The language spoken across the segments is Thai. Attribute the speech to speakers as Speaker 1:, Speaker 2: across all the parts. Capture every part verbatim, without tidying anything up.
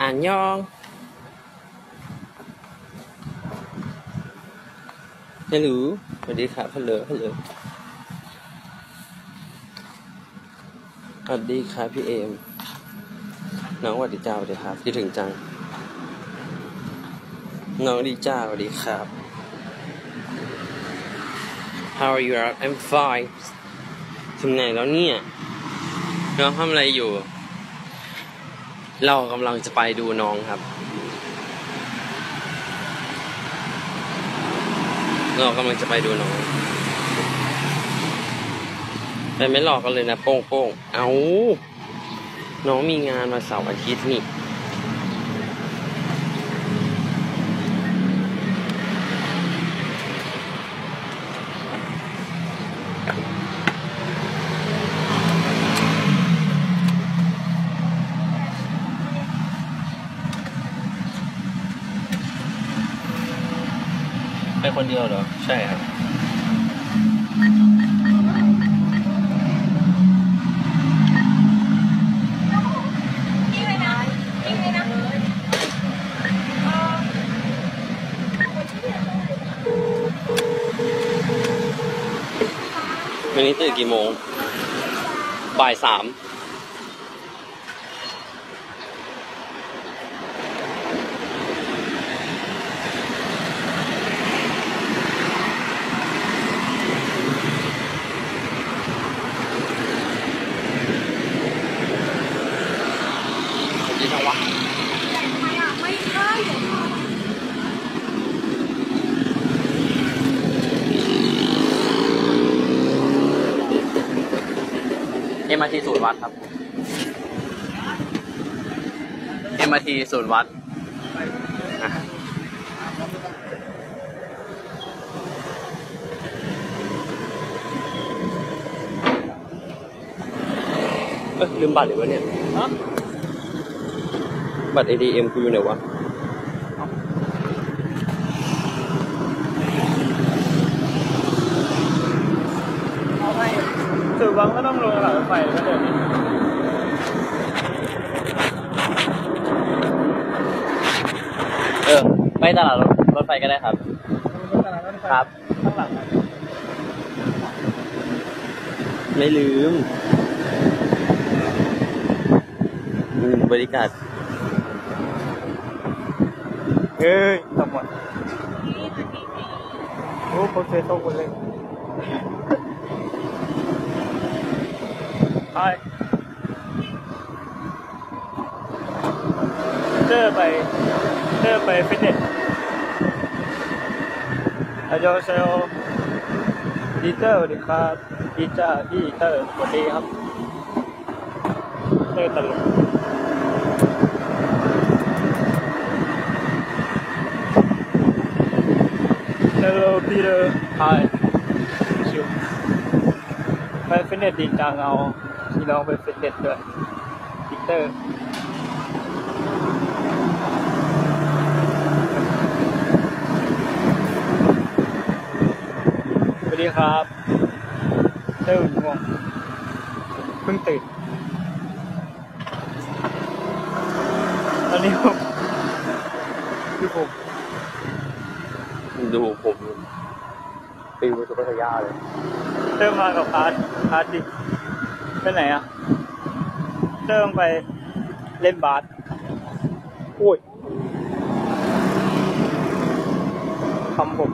Speaker 1: อ่านยองฮัลโหลสวัสดีครับฮัลโหลฮัลโหลสวัสดีครับพี่เอมน้องสวัสดีจ้าสวัสดีครับคิดถึงจังน้องดีจ้าสวัสดีครับ How are you? I'm fine ถึงไหนแล้วเนี่ยน้องทำอะไรอยู่เรากำลังจะไปดูน้องครับเรากำลังจะไปดูน้องไปไม่หลอกกันเลยนะโป้งโป้งเอาน้องมีงานมาเสาร์อาทิตย์นี่ไปคนเดียวเหรอใช่ครับวันนี้ตื่นกี่โมงบ่ายสามดีจังวะไม่ใช่ เอ็ม อาร์ ที ศูนย์วัดครับ เอ็ม อาร์ ที ศูนย์วัดเอ้ยลืมบัตรหรือวะเนี่ยบัตร เอ ที เอ็ม กูอยู่ไหนวะ
Speaker 2: เอาไปสื่อวังก็ต้องลงตลาดรถไฟแล้วก็เดินนี่
Speaker 1: เออไปตลาดรถรถไฟก็ได้ครับครับ
Speaker 2: ข้างหลัง
Speaker 1: ไม่ลืมอืมบริการ
Speaker 2: เฮ้ยทั้งหมดโอ้โหเซโต้คนเลยไปเดินไปเดินไปฟิตเนสอาจารย์เซลดีเตอร์สวัสดีครับดีจ้าพี่เตอร์สวัสดีครับเตอร์ตลกHello Peter Hi ชิวไปฟิตเนสดีจังเอาพี่น้องไปฟิตเนสด้วยปีเตอร์สวัสดีครับเต้าง่วงเพิ่งตื่นตอนนี้ผมคือผม
Speaker 1: ดูผมปิวสุภาพยาเลย
Speaker 2: เติมมากับอาร์ตอาร์ตดิไปไหนอ่ะเติมไปเล่นบาสโอ้ยคำผม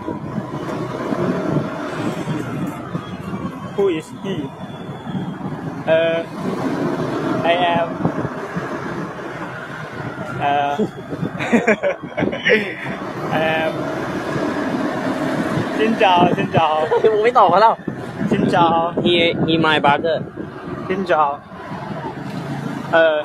Speaker 2: Who is he เอ่อ I am เอ่อ I am ชินเจ้าชินเจ้า
Speaker 1: มึงไม่ตอบเขาแล้ว
Speaker 2: ชินเจ้า
Speaker 1: he he my brother
Speaker 2: ชินเจ้าเอ่อ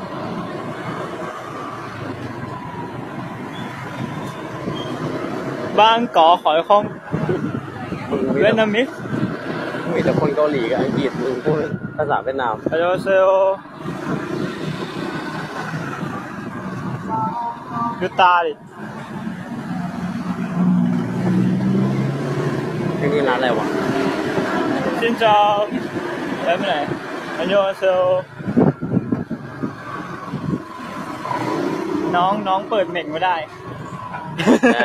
Speaker 2: บ้านก่อหอยคงเวียดนามิส
Speaker 1: มีแต่คนเกาหลีกับอังกฤษมึงพูดภาษาเวียดนาม
Speaker 2: ฮัลโหลเซลยูตาดิ
Speaker 1: ที่นี่ร้านอะไรวะ
Speaker 2: ชินเจ้าไปไหนฮัลโหลเซลน้องน้องเปิดเหม่งไม่ได้
Speaker 1: ได้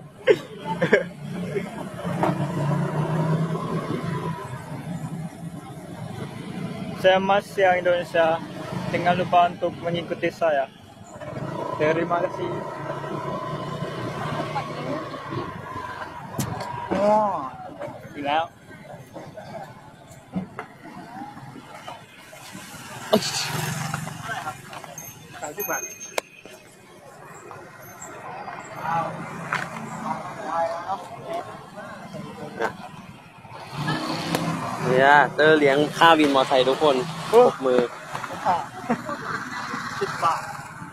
Speaker 2: Saya masih yang Indonesia. Jangan lupa untuk mengikuti saya. Terima kasih. Oh, อีกแล้วสามสิบบาท
Speaker 1: เนี่ยเตอร์เลี้ยงค่าวินมอไซค์ทุกคนปรบมือ
Speaker 2: สิบบาท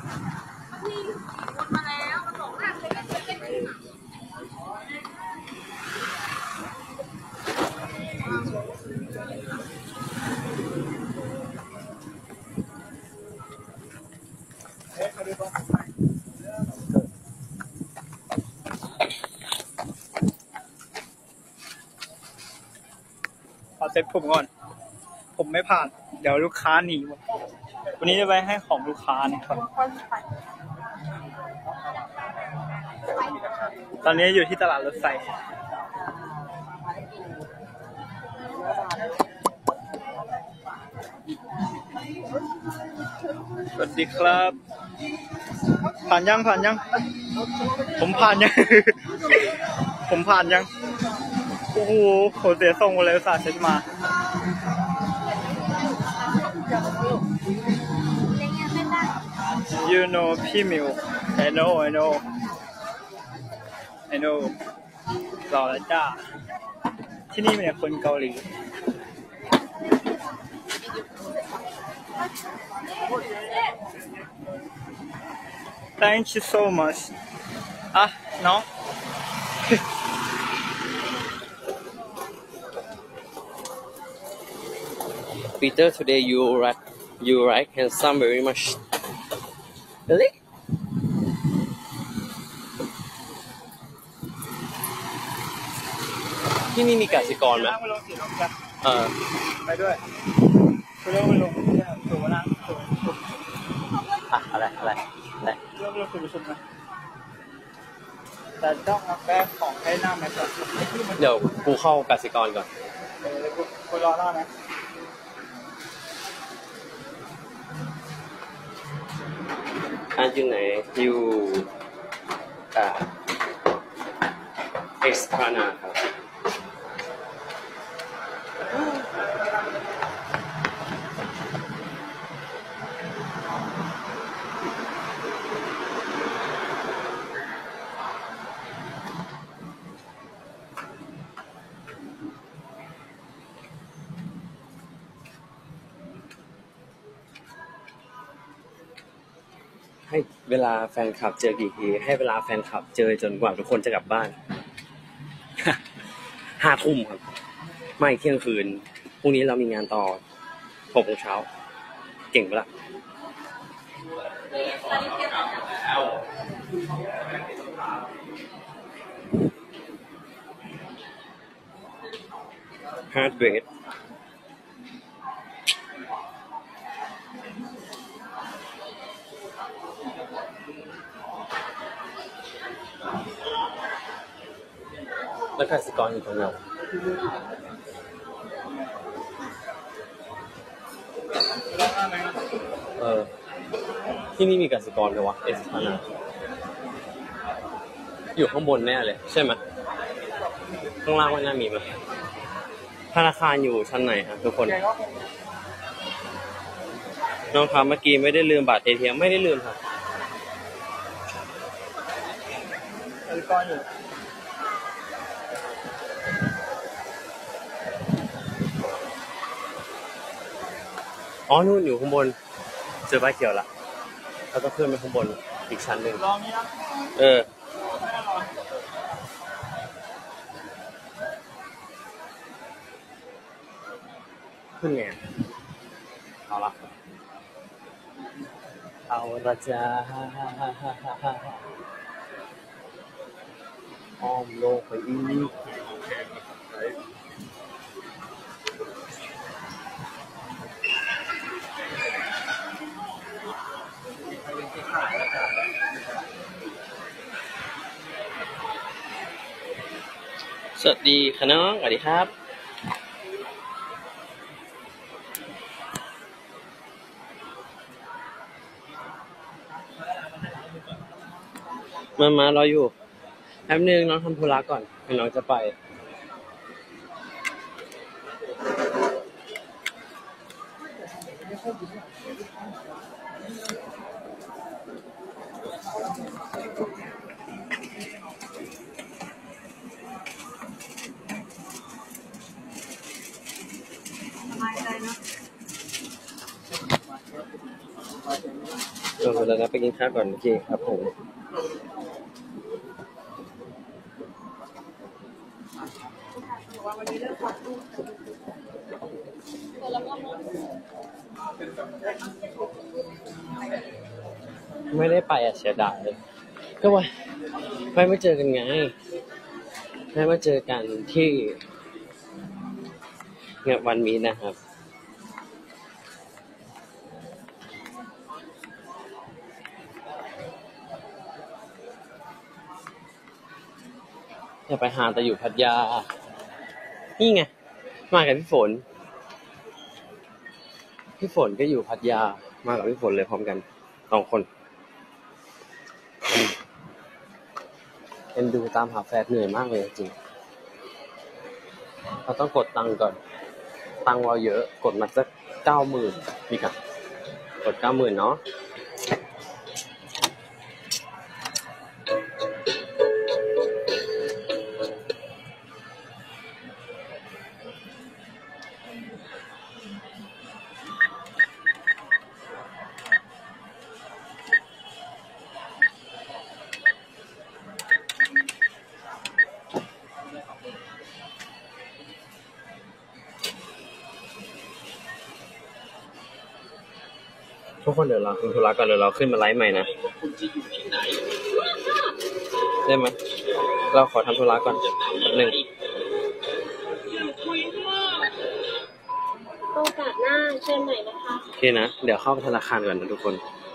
Speaker 2: ขอเซ็ตผมก่อนผมไม่ผ่านเดี๋ยวลูกค้าหนีวันนี้จะไปให้ของลูกค้านะครับตอนนี้อยู่ที่ตลาดรถไฟสวัสดีครับผ่านยังผ่านยังผมผ่านยังผมผ่านยังโอ้โหโหเสียทรงเลยอุตส่าห์เช็ดมาYou know พี่มิว I know I know I know รอแล้วจ้าที่นี่มีแต่คนเกาหลี Thank you so much อ่ะน้อง
Speaker 1: Peter today you right you right handsome very much really ที่นี่มีกสิกรไหมเออ
Speaker 2: ไปด้วยไปเรื่องไปลงถูกไหมนะถูก
Speaker 1: อะอะไรอะไรอะไร
Speaker 2: เรื่องเรื่องคุยประชุมนะแต่ต้องเอาแป้งของให้หน้าไหมก่อน
Speaker 1: เดี๋ยวกูเข้ากสิกรก่อน
Speaker 2: เออกูกูรอหน้าไหม
Speaker 1: อันอยู่ไหนอยู่อ่าเอ็กซ์พานาครับให้เวลาแฟนคลับเจอกี่ทีให้เวลาแฟนคลับเจอจนกว่าทุกคนจะกลับบ้าน ห้าทุ่มครับไม่เที่ยงคืนพรุ่งนี้เรามีงานต่อหกโมงเช้าเก่งปะล่ะ heart rate แล้วกสิกรอยู่ตรงไหนเออที่นี่มีกสิกรไหมวะเอสพานาอยู่ข้างบนแน่เลยใช่ไหมข้างล่างไม่น่ามีมั้ยธนาคารอยู่ชั้นไหนครับทุกคนน้องครับเมื่อกี้ไม่ได้ลืมบัตร เอ ที เอ็ม ไม่ได้ลืมครับ
Speaker 2: กสิกรอยู่
Speaker 1: อ๋อนู่นอยู่ข้างบนเจอป้ายเขียวละเราต้องขึ้นไปข้างบนอีกชั้นหนึ่ง
Speaker 2: ลองนี้นะ
Speaker 1: เออขึ้นไงเอาละเอาละจ้าอ้อมโลกไปอีกสวัสดีค่ะน้องสวัสดีครับมามารออยู่แป๊บนึงน้องทำธุระก่อนเดี๋ยวน้องจะไปลงไปแล้วนะไปกินข้าวก่อนโอเคครับผมไม่ได้ไปอ่ะเสียดายก็ว่าไม่มาเจอกันไงไม่มาเจอกันที่งานวันมีนะครับจะไปหาแต่อยู่พัทยานี่ไงมากับพี่ฝนพี่ฝนก็อยู่พัทยามากับพี่ฝนเลยพร้อมกันสองคนเอ็นดูตามหาแฟนเหนื่อยมากเลยจริงเราต้องกดตังค์ก่อนตังค์เราเยอะกดมาสักเก้าหมื่นดีกว่ากดเก้าหมื่นเนาะทุกคนเดี๋ยวเราคุณธุระก่อนเดี๋ยวเราขึ้นมาไลฟ์ใหม่นะได้ไหมเราขอทำธุระก่อนหนึ่ง
Speaker 3: โอกาสหน้าเชิญใหม่นะคะ
Speaker 1: โอเคนะเดี๋ยวเข้าธนาคารก่อนนะทุกคน